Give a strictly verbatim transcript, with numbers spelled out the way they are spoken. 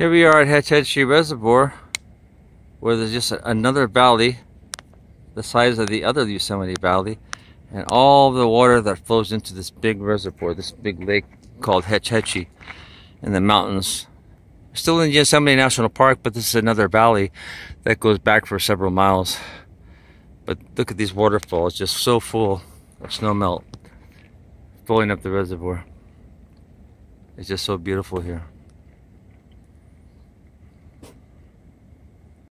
Here we are at Hetchy Reservoir, where there's just a, another valley the size of the other Yosemite Valley, and all the water that flows into this big reservoir, this big lake called Hetchy in the mountains. Still in Yosemite National Park, but this is another valley that goes back for several miles. But look at these waterfalls, just so full of snow melt flowing up the reservoir. It's just so beautiful here.